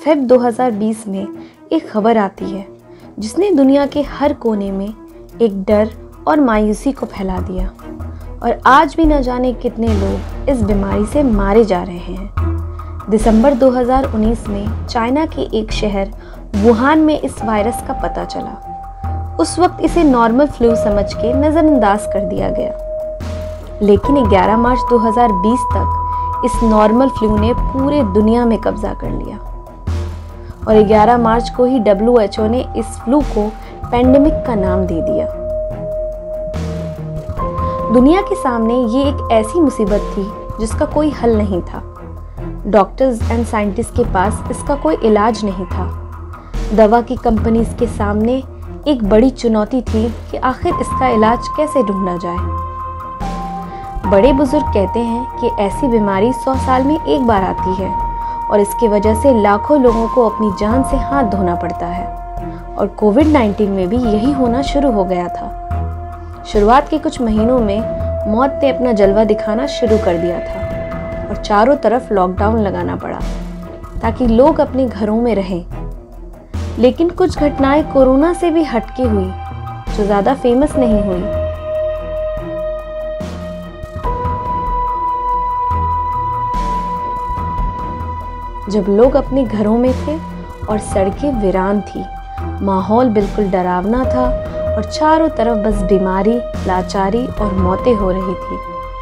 Feb 2020 में एक खबर आती है जिसने दुनिया के हर कोने में एक डर और मायूसी को फैला दिया और आज भी न जाने कितने लोग इस बीमारी से मारे जा रहे हैं। दिसंबर 2019 में चाइना के एक शहर वुहान में इस वायरस का पता चला। उस वक्त इसे नॉर्मल फ्लू समझ के नज़रअंदाज कर दिया गया, लेकिन 11 मार्च 2020 तक इस नॉर्मल फ्लू ने पूरे दुनिया में कब्जा कर लिया और 11 मार्च को ही WHO ने इस फ्लू को पेंडेमिक का नाम दे दिया। दुनिया के सामने ये एक ऐसी मुसीबत थी जिसका कोई हल नहीं था। डॉक्टर्स एंड साइंटिस्ट के पास इसका कोई इलाज नहीं था। दवा की कंपनीज के सामने एक बड़ी चुनौती थी कि आखिर इसका इलाज कैसे ढूंढा जाए। बड़े बुजुर्ग कहते हैं कि ऐसी बीमारी 100 साल में एक बार आती है और इसकी वजह से लाखों लोगों को अपनी जान से हाथ धोना पड़ता है और कोविड-19 में भी यही होना शुरू हो गया था। शुरुआत के कुछ महीनों में मौत ने अपना जलवा दिखाना शुरू कर दिया था और चारों तरफ लॉकडाउन लगाना पड़ा ताकि लोग अपने घरों में रहें। लेकिन कुछ घटनाएं कोरोना से भी हटके हुई जो ज़्यादा फेमस नहीं हुई। जब लोग अपने घरों में थे और सड़कें वीरान थी, माहौल बिल्कुल डरावना था और चारों तरफ बस बीमारी, लाचारी और मौतें हो रही थी।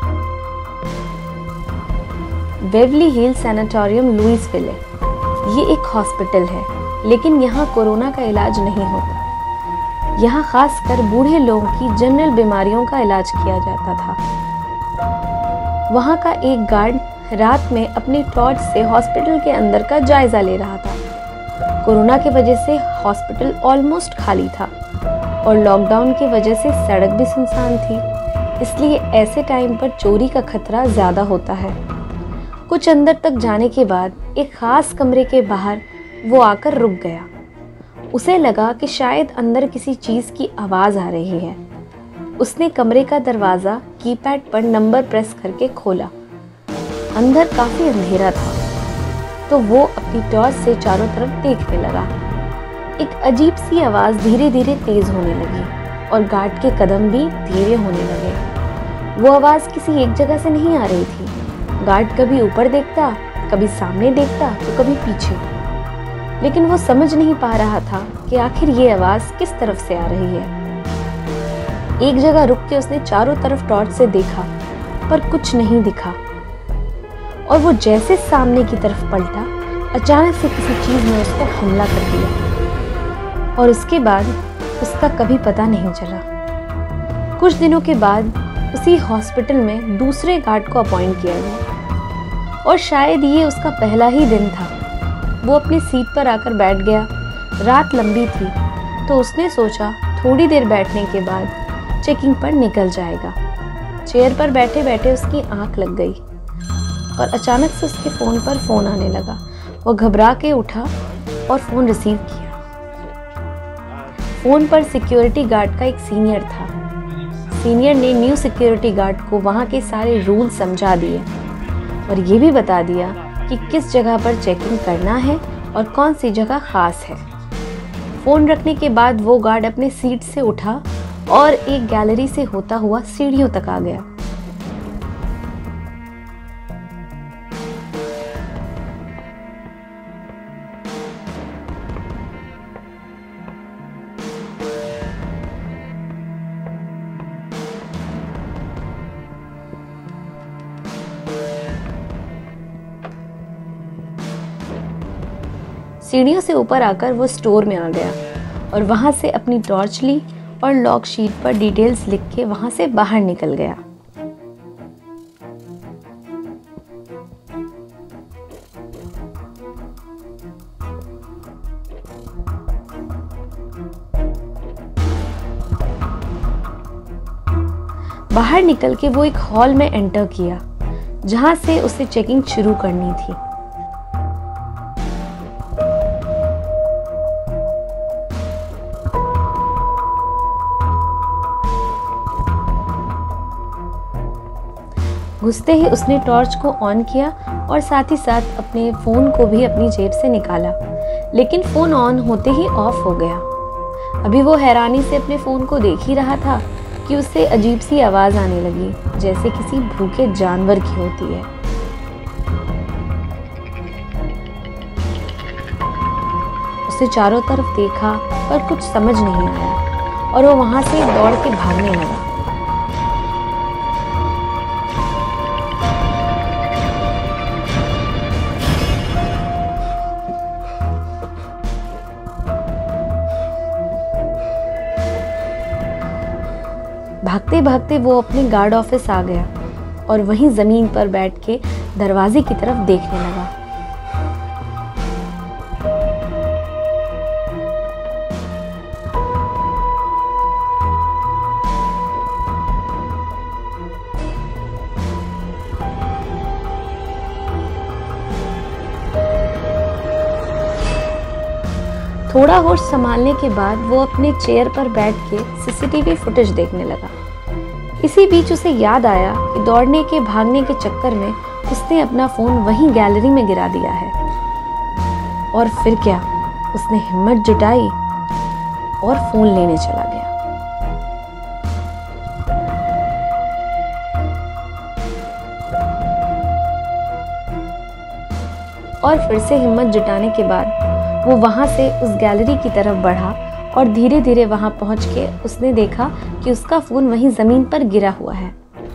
बेवरली हिल्स सैनिटोरियम लुइसविले ये एक हॉस्पिटल है, लेकिन यहाँ कोरोना का इलाज नहीं होता। यहाँ खासकर बूढ़े लोगों की जनरल बीमारियों का इलाज किया जाता था। वहाँ का एक गार्ड रात में अपनी टॉर्च से हॉस्पिटल के अंदर का जायजा ले रहा था। कोरोना की वजह से हॉस्पिटल ऑलमोस्ट खाली था और लॉकडाउन की वजह से सड़क भी सुनसान थी, इसलिए ऐसे टाइम पर चोरी का खतरा ज़्यादा होता है। कुछ अंदर तक जाने के बाद एक ख़ास कमरे के बाहर वो आकर रुक गया। उसे लगा कि शायद अंदर किसी चीज़ की आवाज़ आ रही है। उसने कमरे का दरवाज़ा कीपैड पर नंबर प्रेस करके खोला। अंदर काफ़ी अंधेरा था, तो वो अपनी टॉर्च से चारों तरफ देखने लगा। एक अजीब सी आवाज़ धीरे धीरे तेज़ होने लगी और गार्ड के कदम भी धीरे होने लगे। वो आवाज़ किसी एक जगह से नहीं आ रही थी। गार्ड कभी ऊपर देखता, कभी सामने देखता तो कभी पीछे, लेकिन वो समझ नहीं पा रहा था कि आखिर ये आवाज़ किस तरफ से आ रही है। एक जगह रुक के उसने चारों तरफ टॉर्च से देखा, पर कुछ नहीं दिखा और वो जैसे सामने की तरफ पलटा, अचानक से किसी चीज़ ने उसको हमला कर दिया और उसके बाद उसका कभी पता नहीं चला। कुछ दिनों के बाद उसी हॉस्पिटल में दूसरे गार्ड को अपॉइंट किया गया और शायद ये उसका पहला ही दिन था। वो अपनी सीट पर आकर बैठ गया। रात लंबी थी तो उसने सोचा थोड़ी देर बैठने के बाद चेकिंग पर निकल जाएगा। चेयर पर बैठे बैठे उसकी आंख लग गई और अचानक से उसके फ़ोन पर फ़ोन आने लगा। वो घबरा के उठा और फ़ोन रिसीव किया। फ़ोन पर सिक्योरिटी गार्ड का एक सीनियर था। सीनियर ने न्यू सिक्योरिटी गार्ड को वहाँ के सारे रूल समझा दिए और ये भी बता दिया कि किस जगह पर चेकिंग करना है और कौन सी जगह ख़ास है। फ़ोन रखने के बाद वो गार्ड अपने सीट से उठा और एक गैलरी से होता हुआ सीढ़ियों तक आ गया। सीढ़ियों से ऊपर आकर वो स्टोर में आ गया और वहाँ से अपनी टॉर्च ली और लॉग शीट पर डिटेल्स लिख के वहाँ से बाहर निकल गया। बाहर निकल के वो एक हॉल में एंटर किया जहाँ से उसे चेकिंग शुरू करनी थी। घुसते ही उसने टॉर्च को ऑन किया और साथ ही साथ अपने फ़ोन को भी अपनी जेब से निकाला। लेकिन फोन ऑन होते ही ऑफ हो गया। अभी वो हैरानी से अपने फोन को देख ही रहा था कि उससे अजीब सी आवाज आने लगी, जैसे किसी भूखे जानवर की होती है। उसने चारों तरफ देखा पर कुछ समझ नहीं आया और वो वहां से दौड़ के भागने लगा। भागते भागते वो अपने गार्ड ऑफिस आ गया और वहीं जमीन पर बैठ के दरवाजे की तरफ देखने लगा। थोड़ा होश संभालने के बाद वो अपने चेयर पर बैठ के सीसीटीवी फुटेज देखने लगा। इसी बीच उसे याद आया कि दौड़ने के भागने के चक्कर में उसने अपना फोन वहीं गैलरी में गिरा दिया है। और फिर क्या, उसने हिम्मत जुटाई और फोन लेने चला गया। और फिर से हिम्मत जुटाने के बाद वो वहां से उस गैलरी की तरफ बढ़ा और धीरे धीरे वहां पहुंच के उसने देखा कि उसका फोन वहीं जमीन पर गिरा हुआ है।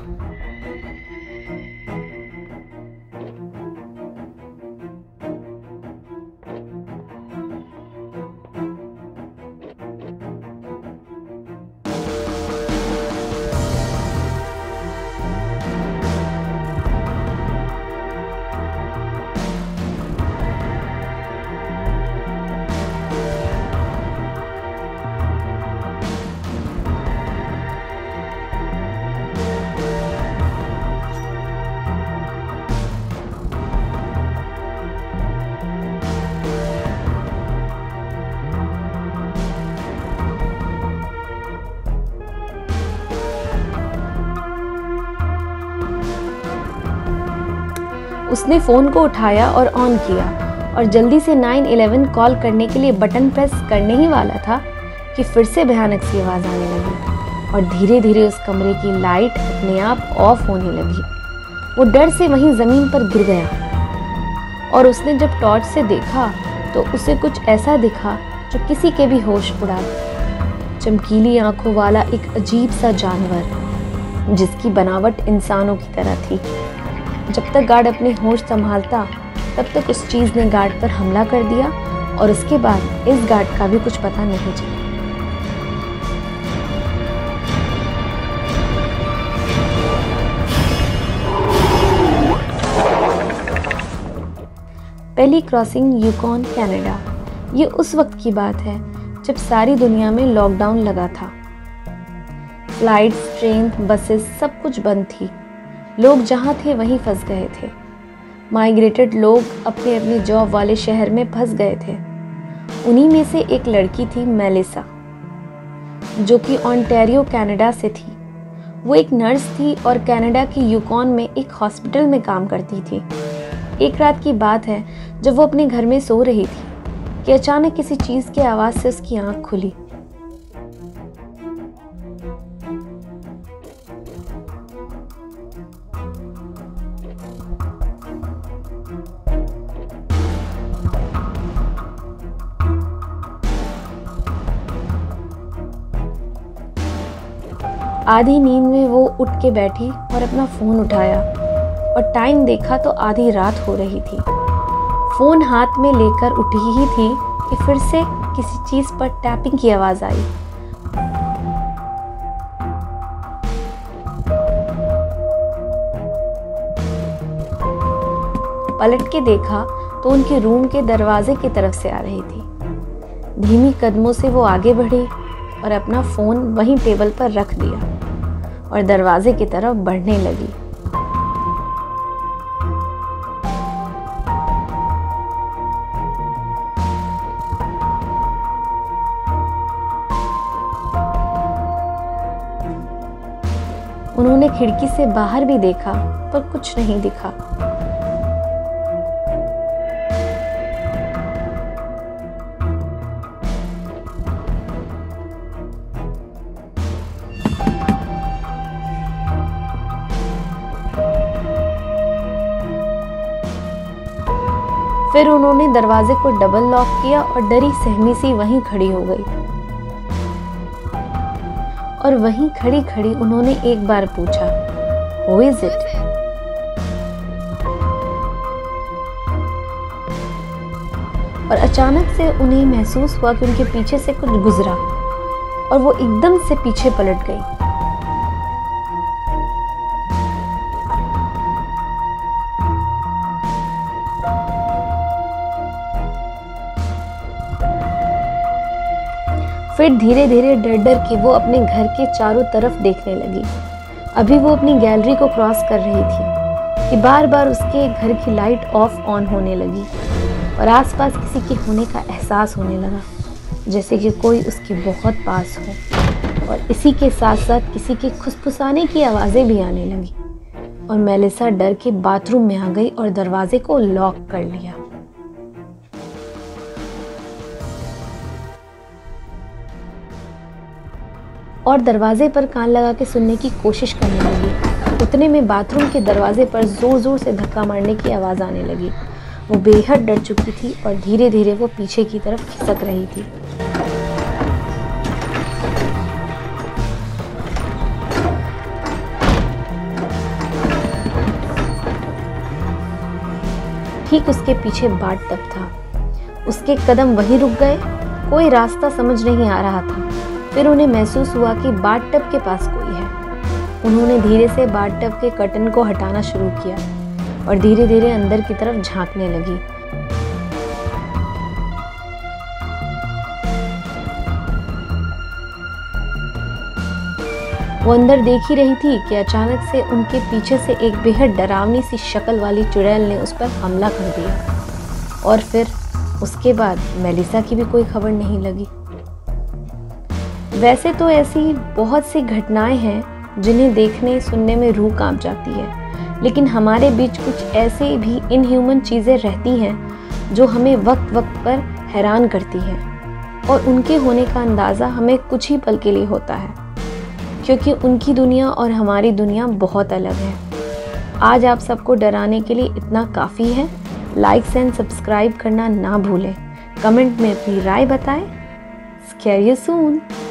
उसने फोन को उठाया और ऑन किया और जल्दी से 911 कॉल करने के लिए बटन प्रेस करने ही वाला था कि फिर से भयानक सी आवाज आने लगी और धीरे धीरे उस कमरे की लाइट अपने आप ऑफ होने लगी। वो डर से वहीं जमीन पर गिर गया और उसने जब टॉर्च से देखा तो उसे कुछ ऐसा दिखा जो किसी के भी होश उड़ा दे। चमकीली आंखों वाला एक अजीब सा जानवर जिसकी बनावट इंसानों की तरह थी। जब तक गार्ड अपने होश संभालता तब तक उस चीज ने गार्ड पर हमला कर दिया और उसके बाद इस गार्ड का भी कुछ पता नहीं चला। पहली क्रॉसिंग यूकॉन कनाडा। ये उस वक्त की बात है जब सारी दुनिया में लॉकडाउन लगा था। फ्लाइट्स, ट्रेन, बसेस सब कुछ बंद थी। लोग जहाँ थे वहीं फंस गए थे। माइग्रेटेड लोग अपने अपने जॉब वाले शहर में फंस गए थे। उन्हीं में से एक लड़की थी मेलिसा, जो कि ओंटारियो कनाडा से थी। वो एक नर्स थी और कनाडा की यूकॉन में एक हॉस्पिटल में काम करती थी। एक रात की बात है जब वो अपने घर में सो रही थी कि अचानक किसी चीज की आवाज से उसकी आंख खुली। आधी नींद में वो उठ के बैठी और अपना फोन उठाया और टाइम देखा तो आधी रात हो रही थी। फोन हाथ में लेकर उठी ही थी कि फिर से किसी चीज पर टैपिंग की आवाज आई। पलट के देखा तो उनके रूम के दरवाजे की तरफ से आ रही थी। धीमी कदमों से वो आगे बढ़ी और अपना फोन वहीं टेबल पर रख दिया और दरवाजे की तरफ बढ़ने लगी। उन्होंने खिड़की से बाहर भी देखा पर कुछ नहीं दिखा। फिर उन्होंने दरवाजे को डबल लॉक किया और डरी सहमी सी वहीं खड़ी हो गई। और वहीं खड़ी खड़ी उन्होंने एक बार पूछा, Who is it? और अचानक से उन्हें महसूस हुआ कि उनके पीछे से कुछ गुजरा और वो एकदम से पीछे पलट गई। फिर धीरे धीरे डर डर के वो अपने घर के चारों तरफ देखने लगी। अभी वो अपनी गैलरी को क्रॉस कर रही थी कि बार बार उसके घर की लाइट ऑफ ऑन होने लगी और आसपास किसी के होने का एहसास होने लगा, जैसे कि कोई उसके बहुत पास हो। और इसी के साथ साथ किसी के खुसफुसाने की आवाज़ें भी आने लगी और मेलिसा डर के बाथरूम में आ गई और दरवाजे को लॉक कर लिया। और दरवाजे पर कान लगा के सुनने की कोशिश करने लगी। उतने में बाथरूम के दरवाजे पर जोर जोर से धक्का मारने की आवाज़ आने लगी। वो बेहद डर चुकी थी और धीरे धीरे वो पीछे की तरफ खिसक रही थी। ठीक उसके पीछे बाथटब था। उसके कदम वहीं रुक गए। कोई रास्ता समझ नहीं आ रहा था। फिर उन्हें महसूस हुआ कि बाथटब के पास कोई है। उन्होंने धीरे से बाथटब के कर्टन को हटाना शुरू किया और धीरे धीरे अंदर की तरफ झांकने लगी। वो अंदर देख ही रही थी कि अचानक से उनके पीछे से एक बेहद डरावनी सी शक्ल वाली चुड़ैल ने उस पर हमला कर दिया। और फिर उसके बाद मेलिसा की भी कोई खबर नहीं लगी। वैसे तो ऐसी बहुत सी घटनाएं हैं जिन्हें देखने सुनने में रूह कांप जाती है, लेकिन हमारे बीच कुछ ऐसे भी इनह्यूमन चीज़ें रहती हैं जो हमें वक्त वक्त पर हैरान करती हैं और उनके होने का अंदाज़ा हमें कुछ ही पल के लिए होता है, क्योंकि उनकी दुनिया और हमारी दुनिया बहुत अलग है। आज आप सबको डराने के लिए इतना काफ़ी है। लाइक एंड सब्सक्राइब करना ना भूलें। कमेंट में अपनी राय बताएं। Scare you soon.